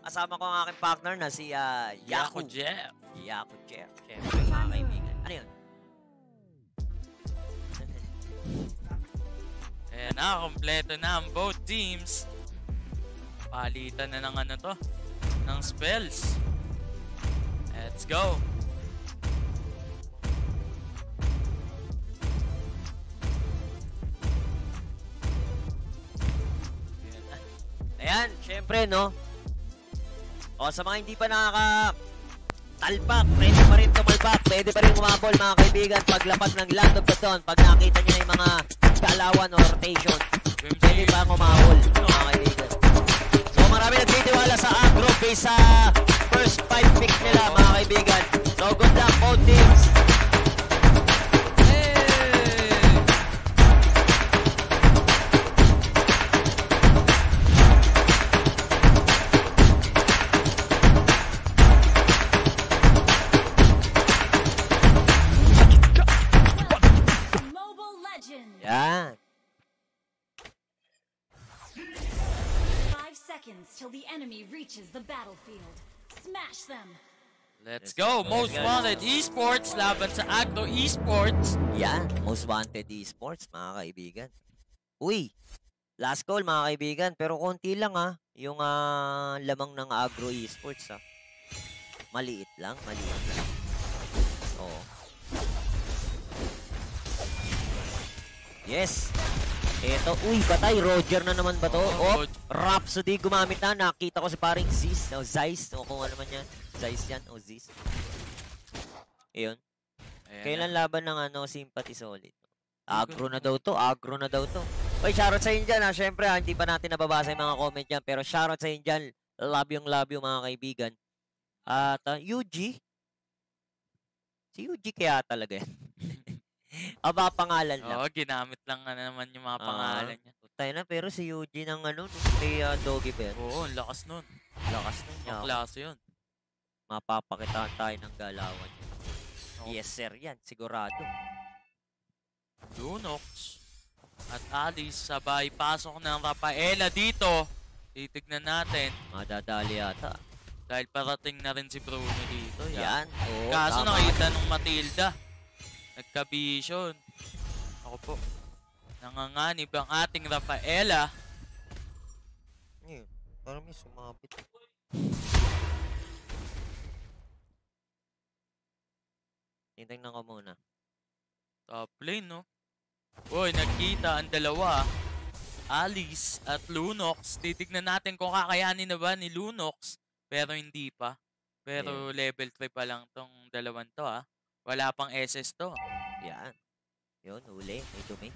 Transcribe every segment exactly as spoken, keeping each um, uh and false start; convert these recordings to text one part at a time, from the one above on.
kasama ko ang aking partner na si uh, Yaku Jeff. Yaku Jeff. Siyempre, mga kaibigan. Ano yun? Ayan na, kompleto na ang both teams. Palitan na ng ano to, ng spells. Let's go. Ayan, syempre, no? O, sa mga hindi pa nakaka-talpak, pwede pa rin tumalpak, pwede pa rin umabol, mga kaibigan, paglapag ng land of the dawn, pag nakita niya yung mga galawan o rotation, pwede pa umabol, mga kaibigan. So, marami nagtitiwala sa Aggro based sa first five pick nila, mga kaibigan. So, good luck, both teams. Yan. Five seconds till the enemy reaches the battlefield. Smash them. Let's go. Most Wanted Esports laban sa Aggro Esports. Yan. Most Wanted Esports, mga kaibigan. Uy. Last call, mga kaibigan. Pero konti lang, ha. Yung uh, lamang ng Aggro Esports, ha. Maliit lang. Maliit lang. Oo. Yes. Eto, uy, batay. Roger na naman ba to? Oh, Rhapsody gumamit na. Nakita ko si paring Ziz. O Zeiss. O kung ano man yan. Zeiss yan. O Ziz. Ayun. Kailan laban ng ano, Sympathy Solid? Aggro na daw to. Aggro na daw to. Uy, shoutout sa inyo dyan, ha. Siyempre, ha, hindi pa natin nababasa yung mga comment dyan. Pero shoutout sa inyo dyan. Love yung love yung mga kaibigan. At uh, U G. Si U G kaya talaga yan. Aba, pangalan lang. Oo, ginamit lang na naman yung mga pangalan niya. Tayo na, pero si Yuji ng ano, kay uh, Doggy Bear. Oo, lakas nun. Lakas nun niya. Ang klase yun. Mapapakitaan tayo ng galawan. Oh. Yes, sir, yan. Sigurado. Lunox at Alice sabay pasok ng Rafaela dito. Titignan natin. Madadali yata. Dahil parating na rin si Bruno dito. Yan. Yan. Oo, kaso tama. nakita nung Matilda. Nagka-vision. Ako po. Nanganganib ang ating Rafaela. Ngayon, parang may sumabit. Tingnan ko muna. Top lane, no? Uy, nagkita ang dalawa. Alice at Lunox. Titignan natin kung kakayanin na ba ni Lunox. Pero hindi pa. Pero yeah. Level three pa lang tong dalawan to, ah. Wala pang S S to. Yan. Yun, huli. May dumi.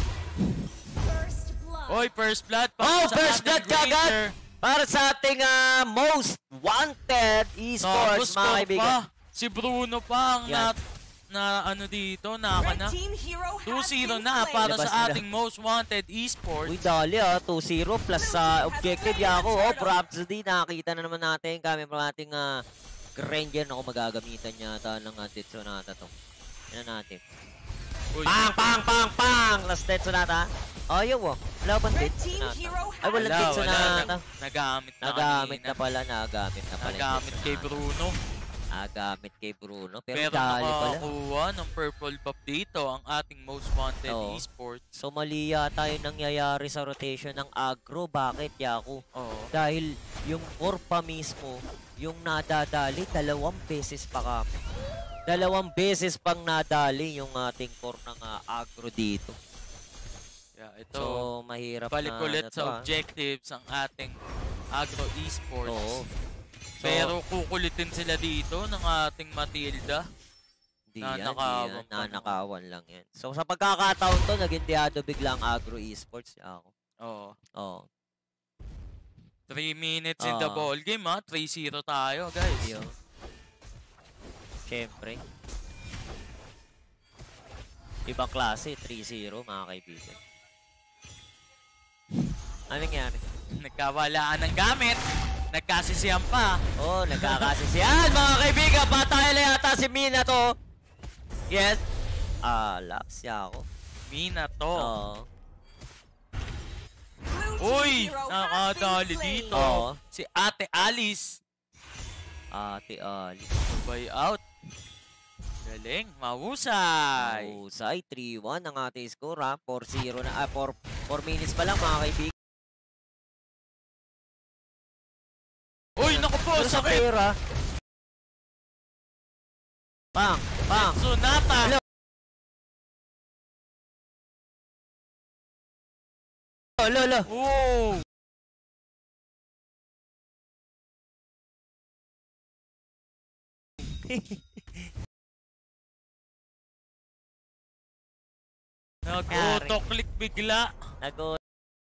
Oy, first blood. Oh, first blood kagad! Para sa ating uh, most wanted esports, mga kaibigan. Si Bruno pa ang na, na ano dito, naka na. two zero na para sa ating most wanted esports. Uy, dali ah. two zero plus sa uh, objective yako. Oh, Rhapsody. Nakakita na naman natin. Kami from ating uh, Ranger na kung magagamitan niya ata ng uh, Tetsu nata to. Yan natin. Uy. Pang, pang, pang, pang! Last Tetsu nata. Ayaw oh. Wala bang Tetsu nata? Ay, wala Tetsu nata. Nagamit na Nagamit na pala. Nagamit na pala. Nagamit kay Bruno. Nagamit kay Bruno. Pero, Pero nakakuha ng purple buff dito ang ating most wanted oh. esports. So mali yata yung nangyayari sa rotation ng Aggro. Bakit, Yaku? Oh. Dahil yung core pa mismo, yung nadadali, dalawang beses pa kami. Dalawang beses pang nadali yung ating core ng uh, Aggro dito. Yeah, ito. So, mahirap balik na ulit na sa to, objectives ang ating Aggro Esports. Oo. So, pero kukulitin sila dito ng ating Matilda. Di na yan, nakawan. Di yan. Nanakawan lang yan. So, sa pagkakataon to, naging diado biglang Aggro Esports. Ako. Oo. Oo. three minutes uh, in the ball game, ha? three zero tayo, guys. Yun. Siyempre. Ibang klase, three zero, mga kaibigan. Ano nangyari? Nagkawalaan ng gamit. Nagkasisiyan pa. Oh, nagkakasisiyan, mga kaibigan. Patay na yata si Mina to. Yes. Ah, laps siya ako. Mina to. Oo. Uy! Nakadali dito. Oo. Si Ate Alice. Ate Alice. Sabay out. Galing. Mahusay. Mahusay. three one ang ating score ha. four zero na. Ah, four minutes pa lang mga kaibigan. Uy! Naku po! Sa Sakit! pera. Pang! Pang! Sunata! Hello. Lolo! Oh! Nag-auto-click bigla. Nag-auto.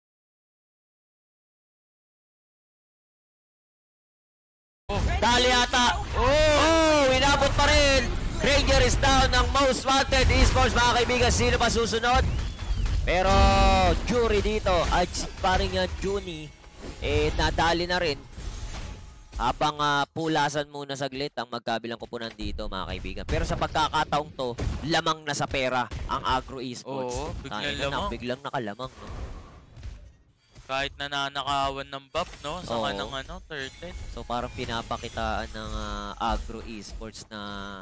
Oh. Dali ata. Oh! Oh! Inabot pa rin. Ranger is down ng most wanted esports mga kaibigan. Sino pa susunod? Pero jury dito at paring uh, Juni eh nadali na rin. Habang uh, pulasan muna saglit ang magkabilang kupunan dito mga kaibigan. Pero sa pagkakataong to, lamang na sa pera ang Aggro Esports. Oo, biglang Ay, lamang. Na, biglang nakalamang. No? Kahit nananakawan ng buff, no? Saka Oo. ng ano, thirteen. So parang pinapakitaan ng uh, Aggro Esports na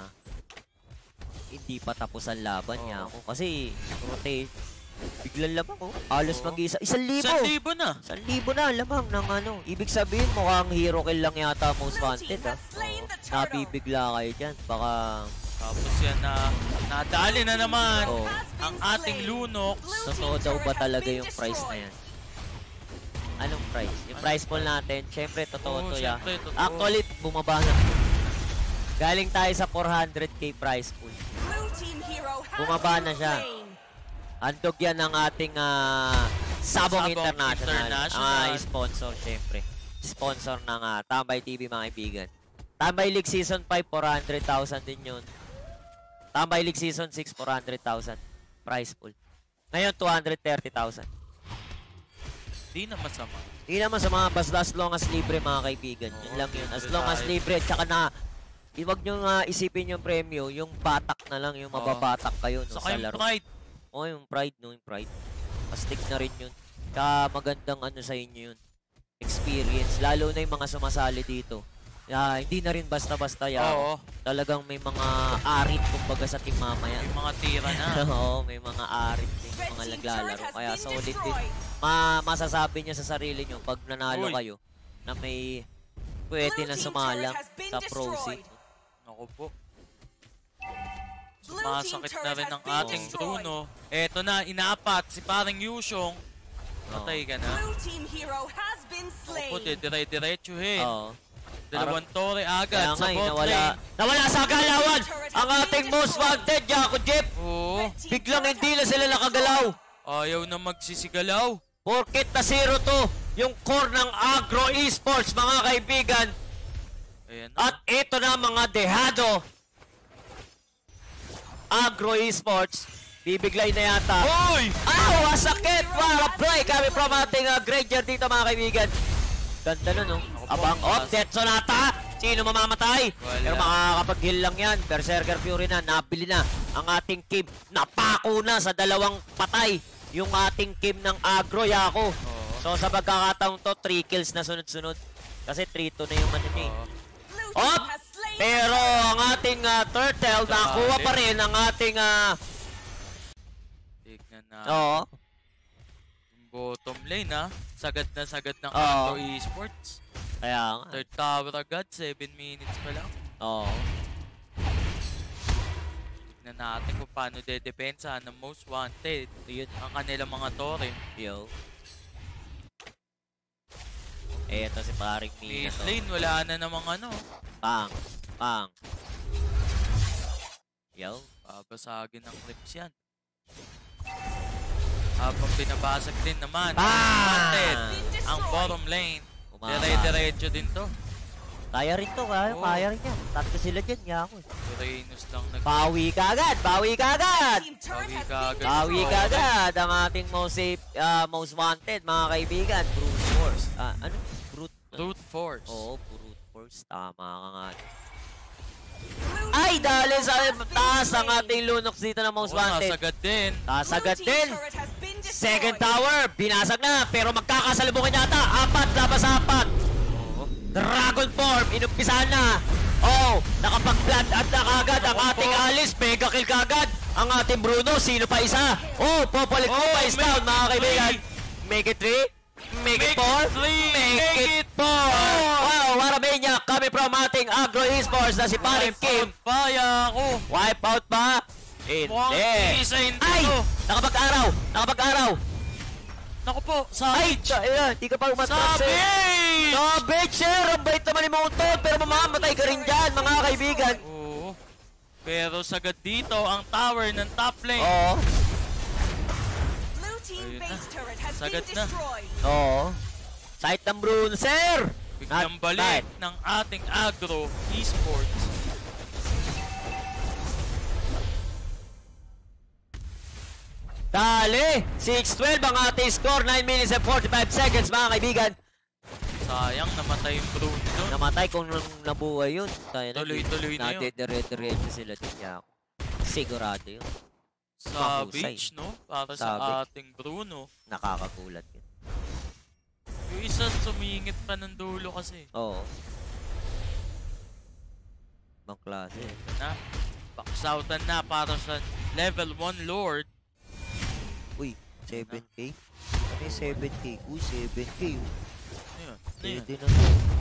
hindi pa tapos ang laban Oo. niya ako. Kasi rotate, biglang lamang oh. Alos Oo. mag-isa. Isang libo! Isang libo na. Isang libo na lamang ng ano. Ibig sabihin mukhang hero kill lang yata most wanted ha. Nabibigla kayo dyan. Baka... Tapos yan na nadali na naman Oh. ang ating Lunox. Totoo daw ba talaga yung price na yan? Anong price? Yung price pool natin, syempre totoo Oo, to ya. syempre, totoo. Actually, bumaba na. Galing tayo sa four hundred K price pool. Bumaba na siya. Handog yan ng ating uh, Sabong Sabong International. International. Ang sponsor, syempre. Sponsor ng uh, Tambay T V, mga kaibigan. Tambay League Season five, four hundred thousand din yun. Tambay League Season six, four hundred thousand. Price pool. Ngayon, two hundred thirty thousand. Di na masama. Hindi naman sa mga basta as long as libre mga kaibigan. Oo, Yun lang yun. As libre long as tayo. libre. Tsaka na, iwag nyo nga isipin yung premyo, yung batak na lang, yung Oo. mababatak kayo no, Saka sa yung laro. pride. Oo, yung pride, no, yung pride. Astig na rin yun. Tsaka magandang ano sa inyo yun. Experience. Lalo na yung mga sumasali dito. Yeah, hindi na rin basta-basta yan. Oo. Talagang may mga arit kumbaga sa team mamaya. May mga tira na. Oo, may mga arit din yung mga naglalaro. Kaya solid din. Ma masasabi niya sa sarili niyo pag nanalo Uy. kayo na may pwede na sumalang sa pro seat. Naku po. Sumasakit na rin ang ating Bruno. Eto na, inaapat si parang Yushong. Patay ka na. Naku po, dire-diretsuhin. Oo. Dalawang tore agad Kaya sa nga, eh, bot nawala, lane. nawala sa galawan ang ating most wanted, Jaco Jeep. Oo. Biglang hindi na sila nakagalaw. Ayaw na magsisigalaw. Porket na zero to yung core ng Aggro Esports, mga kaibigan. Ayan na. At ito na mga dehado. Aggro Esports, bibiglay na yata. Uy! Aw, sakit! What a play kami from ating uh, Granger dito, mga kaibigan. Ganda nun, no? Abang, oh, Death Sonata! Sino mamamatay? Wala. Pero makakapag-heal lang yan. Berserker Fury na, nabili na ang ating Kim. Napako na sa dalawang patay yung ating Kim ng Aggro, Yako. Oo. So, sa pagkakataong to, three kills na sunod-sunod. Kasi three two na yung ano niya. Oo. Oh! Pero ang ating uh, Turtle, nakuha pa rin ang ating... Uh, Tignan na. Oo. Bottom lane, ha? Sagad na sagad ng Oo. Aggro Esports. Kaya nga. Third tower agad, seven minutes pa lang. Oo. Tignan natin kung paano dedepensa ng most wanted. Yun. Ang kanilang mga tore. Yo. Eto si paring Mina Mid to. lane, wala na namang ano. Pang. Pang. Yo. Babasagin ng clips yan. Habang binabasag din naman. Ah! Wanted. Ang bottom lane. Umaba. Dire-diretso din to. Kaya rin to, kaya, Oo. kaya rin yan. Tatlo sila dyan, Yako. Uranus lang nag... Bawi ka agad! Bawi ka agad! Bawi ka agad. Bawi ka agad! Ang ating most safe, ah, most wanted, mga kaibigan. Brute Force. Ah, ano? Brute. Brute force. Oo, Brute Force. Tama ka nga. Ay, dahil sa taas ang ating Lunox dito na most Oo, wanted. nasagad din. Nasagad din. Second tower, binasag na, pero magkakasalubungan yata. Apat, labas apat. Dragon form, inumpisahan na. Oh, nakapag-plant at na kagad ang ating Alice. Mega kill kagad ang ating Bruno. Sino pa isa? Oh, popolit mo pa is down, mga kaibigan. Make it three. Make it four. Make it four. Wow, Warabenya coming from ating Aggro Esports na si Paring Kim. Paya ako. Wipe out ba? Hindi. Ay! Nakapag-araw! Nakapag-araw! Naku po, Ay! Savage! Ayan, di ka pa umatras eh. Savage! Savage, sir! Ang bait naman ni Moonton, pero mamamatay ka rin dyan, mga kaibigan. Oo. Pero sagad dito ang tower ng top lane. Oo. Ayun na. Sagad na. Oo. Sight ng Bruno, sir! Biglang balik ng ating Aggro Esports. Dali! six twelve ang ating score, nine minutes and forty-five seconds, mga kaibigan. Sayang, namatay yung Bruno doon. Namatay kung nabuhay yun. Tuloy-tuloy na yun. Nadidire-diretso sila din niya. Sigurado yun. Savage, no? Para sa Savage. ating Bruno. Nakakagulat yun. Yung isa sumingit pa ng dulo kasi. Oo. Ibang klase. Na, backsoutan na para sa level one Lord. Uy, seven K? Ano yung seven K? Uy, seven K. Ayun, ayun. Pwede na to.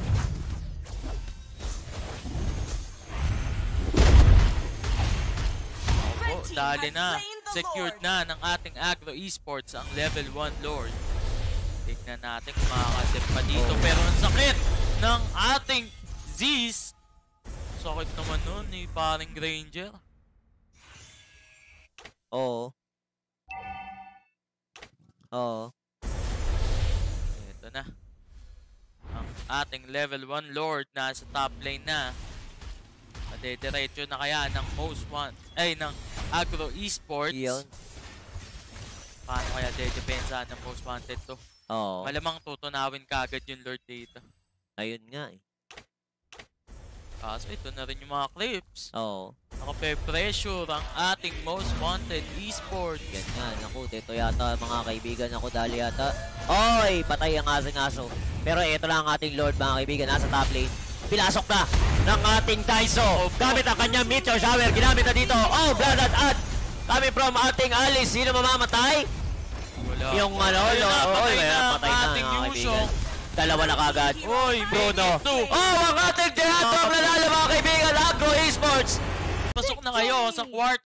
Oh, dali na. Secured na ng ating Aggro Esports ang level one Lord. Tignan natin kung makakasip pa dito. Oh. Pero ang sakit ng ating Z's. Sakit naman nun ni paring Granger. Oo. Oo. Ito na. Ang ating level one Lord na sa top lane na. Madediretso na kaya ng most one. Ay, ng Aggro Esports. Yun. Paano kaya dedepensahan ng most wanted to? Oo. Malamang tutunawin kagad yung Lord dito. Ayun nga eh. Kaso ito na rin yung mga clips. Oo. Nakape-pressure ang ating most wanted esports. Yan nga. Naku, dito yata mga kaibigan. Ako dali yata. Oy! Patay ang asing aso. Pero ito lang ang ating Lord, mga kaibigan. Nasa top lane. Pinasok na ng ating Daiso. Gamit ang kanyang meteor shower. Ginamit na dito. Oh! Blood at ad. Coming from ating Alice. Sino mamamatay? Wala. Yung ano, Ayun no, na, patay oy, na ang patay na, ating mga Yusho. kaibigan. Dalawa na kagad. Oy, Bruno. Bruno. Oh, ang ating Jehad from Lalala, mga kaibigan. Aggro Esports. Pasok na kayo sa quarter